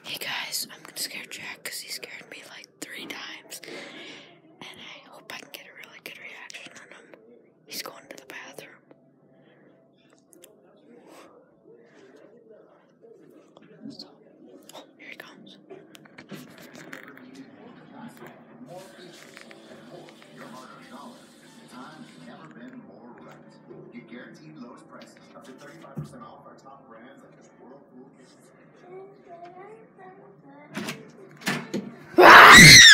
Hey guys, I'm gonna scare Jack because he scared me like 3 times. And I hope I can get a really good reaction on him. He's going to the bathroom. So, oh, here he comes. Get guaranteed lowest prices, up to 35% off our top brands like this Whirlpool kitchen.